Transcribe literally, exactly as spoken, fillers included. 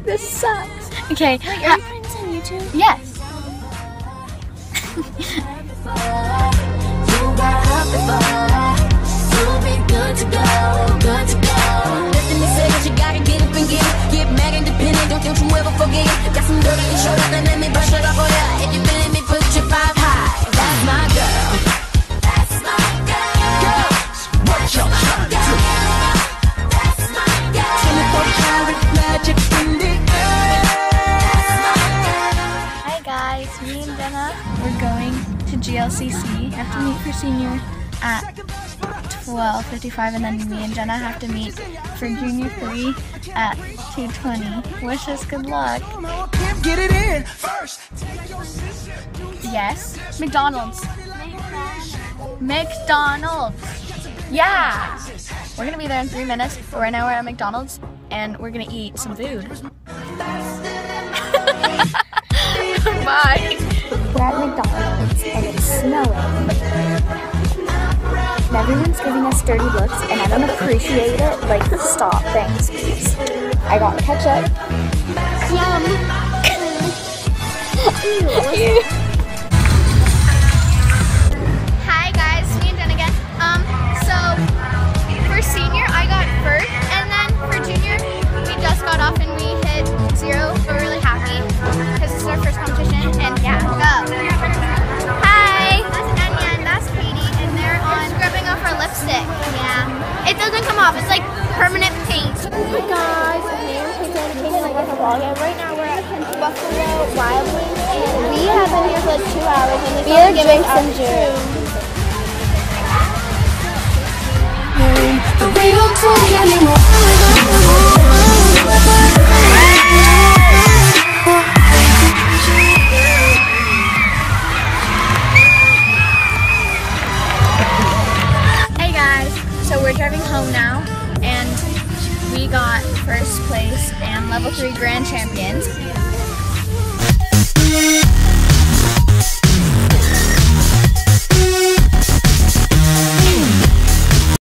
This sucks. Okay. Wait, are you putting this on YouTube? Yes. Hi guys, me and Jenna, we're going to G L C C. Have to meet for senior at twelve fifty-five, and then me and Jenna have to meet for junior three at two twenty. Wish us good luck. Get it in first. Yes. McDonald's. McDonald's. Yeah. We're gonna be there in three minutes. But right now we're at McDonald's and we're gonna eat some food. Bye. We're at McDonald's and it's snowing. And everyone's giving us dirty looks and I don't appreciate it. Like, stop. Thanks, please. I got ketchup. Yum. Hi guys, me and Jen again. Um, so for senior I got first, and then for junior we just got off and we hit zero. We're really happy because this is our first competition, and yeah, go. Hi, that's Anya and that's Katie, and they're on scrubbing off our lipstick. Yeah, it doesn't come off. It's like permanent paint. Hey guys, my name is Katie and Katie and I got the vlog, and right now we're at Buffalo Wild Wings, and we have been here for like two hours and we are giving some juice. We don't talk anymore. Hey guys, so we're driving home now, and we got first place and level three grand champions.